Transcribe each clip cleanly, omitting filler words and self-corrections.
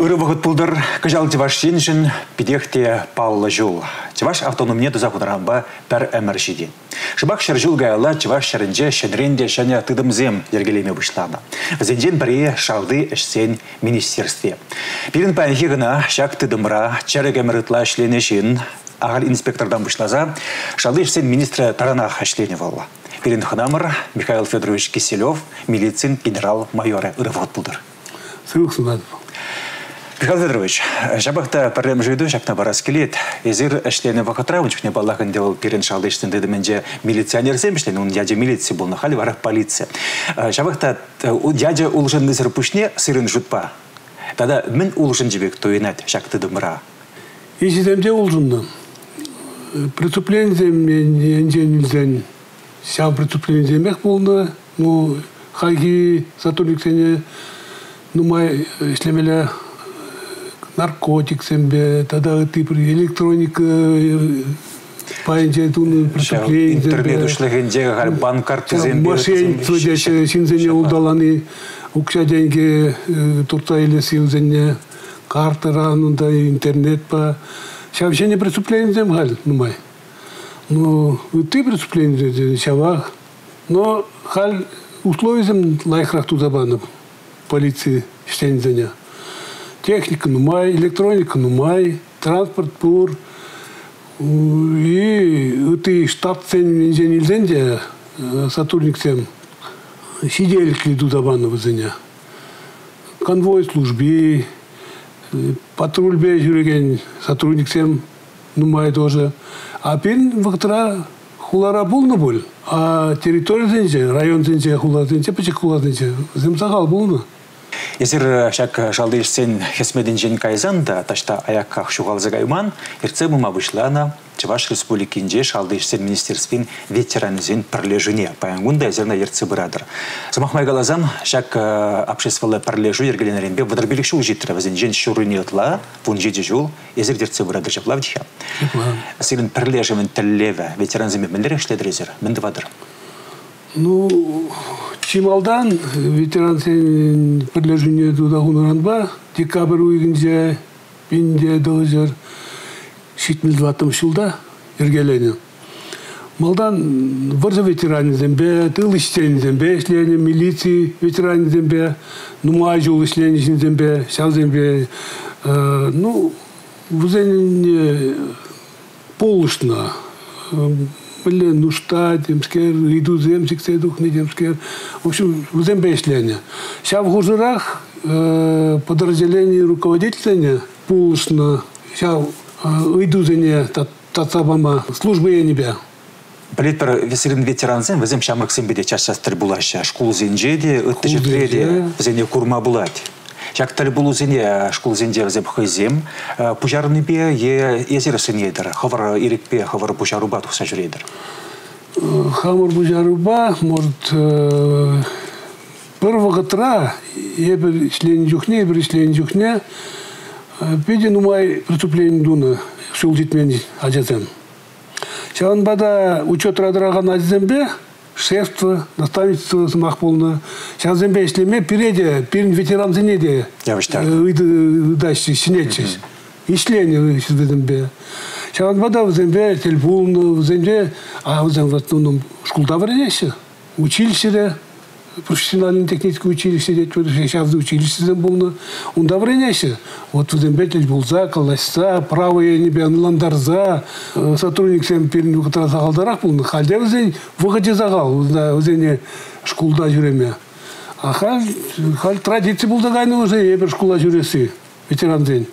Урывахыт пулдар кажал тиваш женщин пидехте Павла жул. Тиваш автономне дозахударанба пер эмершиди. Шыбак шаржул гайла тиваш шарынже шенренде шаня тыдымзем ергелеме вышлана. Вазенжен баре шалды эшсен министерстве. Пирин паянхи гына шак тыдымра чарыгамырытла шленешин агал инспектордан вышлаза шалды эшсен министра таранах эшлене валла. Пирин ханамыр Михаил Федорович Киселев, милицин генерал-майоры урывахыт пулдар. Михаил Федорович, жабахта проблем жиду, жакна барас келет. Езир эшлене вакытра, унчухне баллахын дел пирен шалды эштен дедіменже милиционер земешлен, он дядя милиции был, нахали варах полиция. Жабахта дядя улжын нызыр пушне сырын жутпа. Тогда мен улжын жебек тойнат, шакты дымра. Езидемде улжынды. Преступление нельзя. Сам преступление земех полно, ну, хаги сотрудник сене, ну, май, шлемеля наркотик сембе, тогда ты электроника, паянчатун преступление. Интернет ушлегенде, банкарты зембе. Мошенничество, синзене удаланы, укша деньги, турта или синзене, карта ранунда, интернет по. Сейчас вообще не преступление земгаль, ну, май. Ну, ты преступление шавах, но халь условия зем лайхрах тузабанов полиции штензеня. Техника нумай, электроника нумай, транспорт пур. И ты штаб цен сотрудник тем сидельки тузабанов зеня. Конвой службы, патруль бежюреген сотрудник тем нумай тоже. А пин вактра хулара булна боль, а территория зенче, район зенче, хула зенче, почек хула зенче, земсагал булна. Если шак шалдыш сен хесмедин жен кайзанда, ташта аякках шугал загайман, ирце бума вышлана Чуваш республикинже шалдыш сен министерствин ветеранзин пролежуне, паянгунда зерна ирце брадер. Самахмай галазам шак обществовала пролежу ергеленеренбе водорбилик шул житра, вазен жен шурунетла, вун жиди жул, езер дерце брадер жаплавдиха. Силен пролежумен теллеве, ветеранзиме мендерек шледрезер, мендвадер. Ну, Чималдан, ветеран подлежения туда гунаранба, декабрь уйгенде, пинде должер, шитмил 20 шилда, ергелене. Малдан варза ветеране зембе, тыл ищен зембе, ишлене милиции ветеране зембе, нумай жол ишлене зембе, сял зембе, ну, вузене полушно. Блин, ну штат, демскер, иду земсик, седух, не демскер. В общем, в зембешлене. Сейчас в Гужурах подразделение руководителя полностью. Сейчас иду за не татабама службы я не бя. Политпер веселин ветеранзен, возем шамрак сембеде часто стрибулаща. Школ зенджеде, это же треде, зене курма булать. Як талибулу зене школ зенде взем хозем, пужарный бе езера сенедер, хавар ирикпе, хавар пужаруба тухса жредер. Хавар пужаруба может первого тра, ебер член юхне, ебер член юхне, педи нумай преступление дуна, шулдит мен аджатен. Чан бада учет радраган аджембе. Шефство, наставничество самах полно. Сейчас зембе шлеме переде, перед ветеран зенеде. Я вычитаю. Дальше синетчись. И члене в зембе. Сейчас вода в зембе, телефон в зембе, а в зембе в основном школда вреднейся. Училище, профессиональное техническое училище, сейчас в училище зембе, он да вреднейся. Вот в зембе телефон колосса, правые небе, ландарза, сотрудник всем перед которым загалдарах был, халде в зень, выходе загал, в зене школда жюреме. А халь традиции был дагайны уже, ебер школа жюресы, ветеран зень.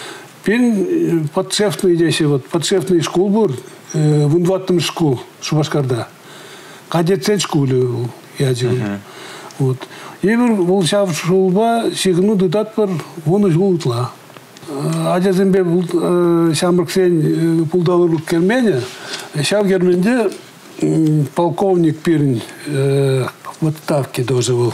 Пен подшефный здесь, вот подшефный школ был, в инватном школ, Шубашкарда. Кадет школе я делал. Вот. Ебер волшав шулба, сигну дудат пар, вон уж ултла. Аджа зембе шамраксен пулдалырлык кермене, шав герменде полковник Пирин в отставке тоже был.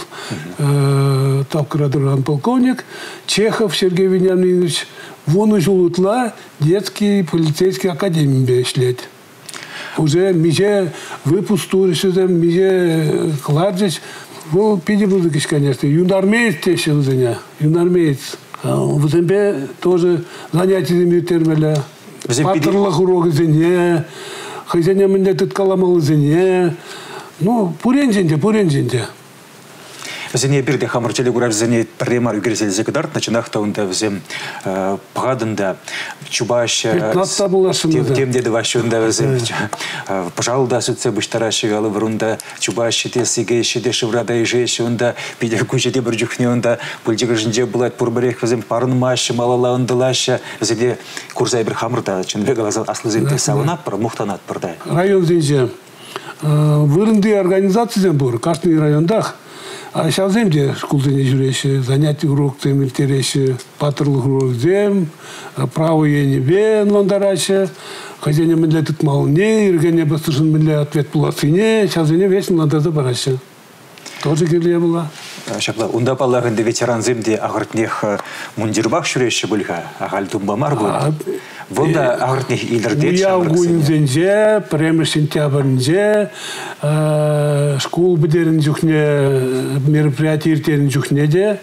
Тавкрадуран полковник, Чехов Сергей Вениаминович, вон уж ултла детский полицейский академии бешлет. Уже миже выпусту решили, миже кладжич. Ну, пиди музыки, конечно. Юнармеец те сел за ня. Юнармеец. В Зембе тоже занятиями термеля. Патрлах урок зене, хозяйня меня тут каламал зене. Ну, пуренженде. Зене бирде хамырчеле гурав зене премар югерсел зекдарт начинах таунда взем пагадында чубаша тем деди вашунда взем пожалуйста сүтсе буштарашыгалы бурунда чубаш тесиге шиде шеврада ижеше унда биде кучеде бир жухне унда пулжигежинже булат пурбарек взем парын машы малала ундалаша зеде курзай бир хамырда чынбек аслы зенте савынап пар мухтанат пырдай район зенже вырынды организация бур каждый райондах. А сейчас земде школдыне жүреше, занятия урок темир тереше, патрлық урок зем, право ені бен ландараше, хозяйня мінле тұтмауыне, иргене бастыршын мінле ответ буласыне, сейчас зене весін ландарды барашы. Тоже керле была. Шапла, унда балағынды ветеран земде ағыртнех мундирбақ жүреше бұлға, ағал думбамар бұл. Волда ағыртнех илірдет шамырық зене. Зенже, прямо сентябрьнже, школ бідерін жүхне, мероприятие ертерін жүхне де,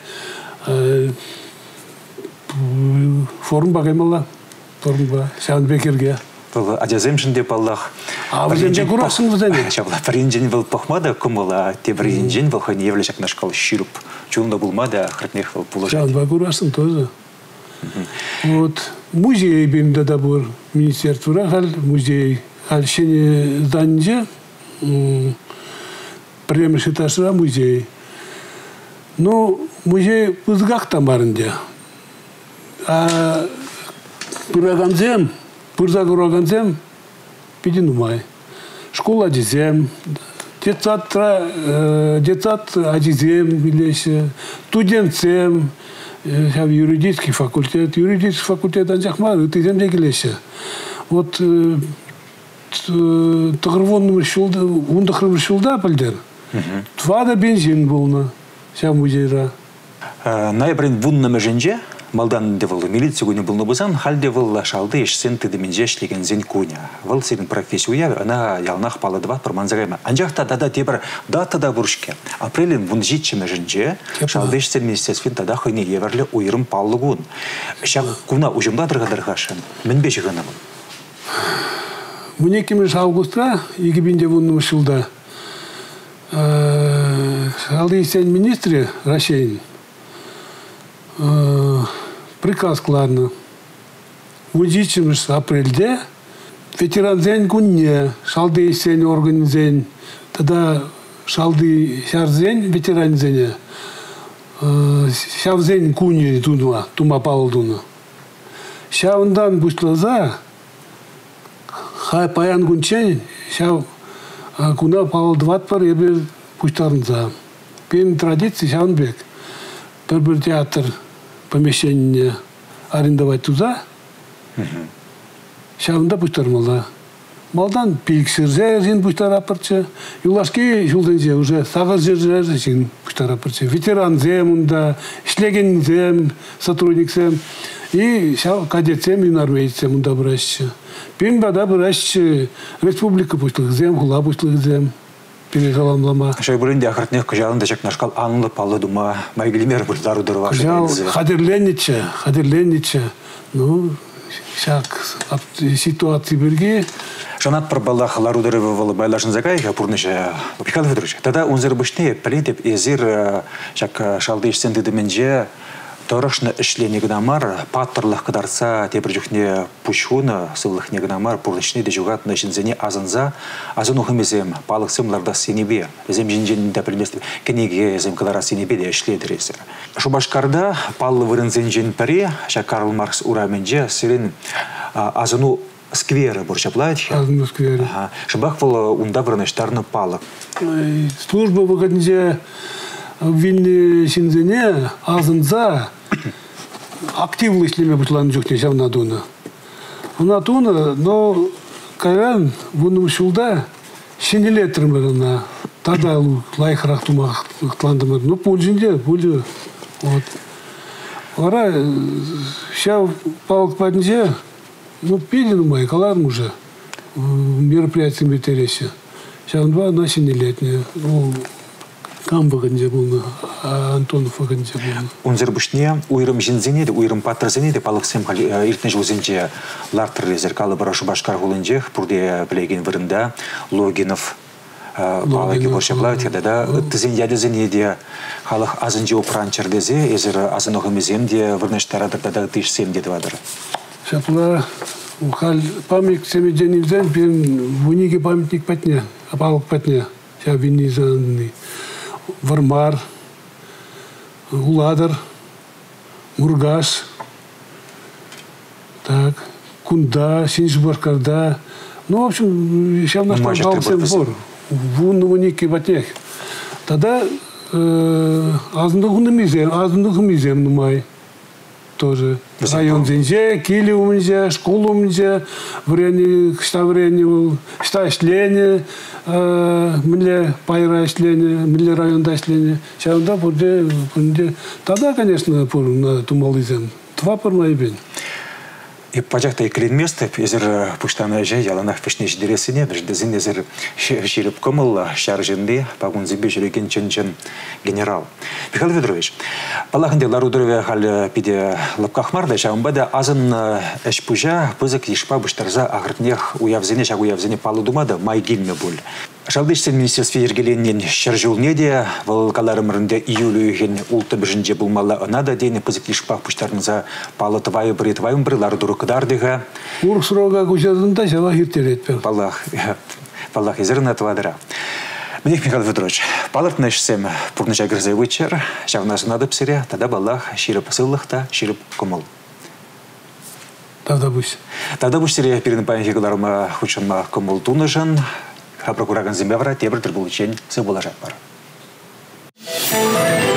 форум бағаймала, форумға, шағын бекерге. Бұл адяземшінде баллах. А візенде күрасың візенде? Шабла, бірінжен бұл пақмада күміла, те бірінжен бұл қайны евлешек нашқал ширып. Чулында бұлмады, ағыртнех бұл положение. Шағын ба күрасың тоже. Вот. Музей бимде да был министерство музей альщине зданье премьер этажа музей. Ну музей пызгах тамарынде. А пыраганзем, пырзагураганзем пидинумай. Школа дизем, детсад адизем билеше, студентсем. Юридический факультет анжахмар, ты земде келеше. Вот тығырвонным шулда, ундахрым шулда пілдер. Твада бензин болна, ся музейра. Найбрин вуннаме женже, малдан девыл милиция гуне был нобузан, халде выл шалды ешсен тыдыменже шлеген зен куня. Выл сирин профессию она ялнах палы два проманзагайма. Анжахта дада тебір дата да буршке. Апрелин вун житчеме женже, шалды ешсен министерствен тада хойне еверлі уйрым палы гун. Шак куна ужымда дырғадырғашын. Мен беші ғана бұл. Мунекемеш августа, 2010 жылда, шалды ешсен министрі Рашейн, приказ кладно. Удичимш апрельде ветеран зен кунне шалды сен орган зен тогда шалды шар зен ветеран зене шав зен кунне тума палдуна шавндан бушлаза хай паян гунчен шав куна палдват пар ебе буштарнза пен традиции шавнбек бір театр помещение арендовать туда. Шавында пуштармала. Малдан пиксерзе жин пуштар апарчы. Юлашки жулденже уже сағыз жер жин пуштар апарчы. Ветеран земунда, ишлеген зем, сотрудник зем. И шав кадетсем и армейцем унда брашчы. Пин бада брашчы республика пуштылық зем, хула пуштылық зем. Перегаламлама. Шай буринде ағыртнех күжалында жак нашқал анылы палы дума майгілемер бұлдару дұрва. Күжал хадерленниче. Ну, шак ситуации бірге. Жанат бір балақ ларудары вывалы байлашын закайға пұрныша. Михаил Федорович, тада унзыр бішне пәлентеп езір жак шалды ішсен дедіменже Торашны ішле негнамар, паттырлық кыдарса тебір жүхне пушуны, сывлық негнамар, пұрлышне де жүгатны жінзене азынза, азын ұхымезем, палық сымларда сенебе, зем жінженінде білместі, кенеге зем кыдара сенебе де ішле діресі. Шубашкарда палы вырынзен жен пәре, Карл Маркс ураменже, сирен азыну скверы бұршаплайды. Азыну скверы. Шыбақ бұл ұнда вырыныштарны палық. Служба вғадынже вильне жінзене азынза, активно ишлеме бутлан жүкне жавна дуна. Уна туна, но кайран вуну шулда шинелетрымырына тада лайхрах тумах тландымыр. Ну пульжинде, пульжу. Вот. Ора ща палк паднже, ну пилин мой каларм уже мероприятиями тересе. Ща он два на шинелетне. Ну Камбаганде был, Антонов аганде был. Унзер бушне уйрым жинзене де уйрым патрзене де палыксем иртне жылзенче лартыр зеркалы барашу башкар гулынжех пурде билеген вырында Логинов палыки боршаплавит да тизин ядезене де халық азынжы опранчер дезе эзер азыногымезем де вырнаштарадыр да тышсем деді вадыр. Шапла хал памятник семиденилден бен вуниге памятник патне, палык патне. Я винизанный Вармар, Уладар, Мургаш, так, Кунда, Синжбаркарда. Ну, в общем, сейчас наш пожалуйста сбор. Вон вуники батех. Тогда азндухны мизем нумай. Тоже. Район Зенже, Кили у меня, школу у меня, время, что члены, мне пайра члены, мне район да члены. Сейчас да, тогда, конечно, на тумализем. Два пормай бен. И пожалуйста, и клин место, езер пуштана же, яланах пешнеш дересине, беждезин езер ширип комыл, шарженды, пагун зибе жүреген чен генерал. Михаил Федорович, Аллахынде ларудрове хал пиде лапкахмарда, шаумбада азын эшпужа, пызык ешпа буштарза агыртнех уявзене, шаг уявзене палу думада, майгильме боль. Шалдышсен министерстве ергеленнен шаржулне де, валкаларымырынде июлю ген улты бежинже булмала анада дейне пызык ешпа буштарныза палы твайы бірі твайым бірі ларудуру кыдардыға. Урсрога кучадында жала хиртеретпен. Паллах езерна твадыра. Мне Михаил Федорович, палыртны ішсем пурныча гірзай вычер, шавнасын адып сире, тада баллах ширып сыллықта, ширып комыл. Тогда бусь. Тогда бусь сире перед памятникаларыма хучынма комыл тунышын, ха прокураган зембевра тебір түрбулычен сы болажат бар.